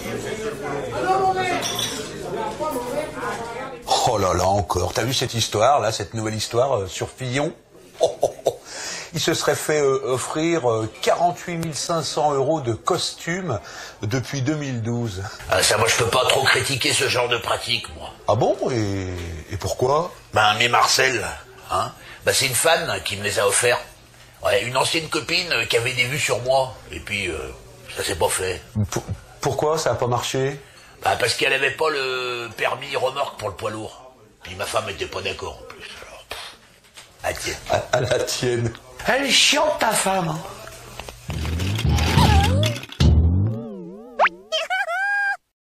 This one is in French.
Oh là là, encore. T'as vu cette histoire, là, cette nouvelle histoire sur Fillon? Oh, oh, oh. Il se serait fait offrir 48 500 € de costume depuis 2012. Ah, ça, moi, je peux pas trop critiquer ce genre de pratique, moi. Ah bon? Et pourquoi? Ben, mais Marcel, hein, ben, c'est une fan qui me les a offerts. Ouais, une ancienne copine qui avait des vues sur moi. Et puis, ça s'est pas fait. Pourquoi ça a pas marché? Ben, parce qu'elle avait pas le permis remorque pour le poids lourd. Puis ma femme était pas d'accord, en plus. Alors, à tienne. À la tienne. Elle est chiante, ta femme, hein.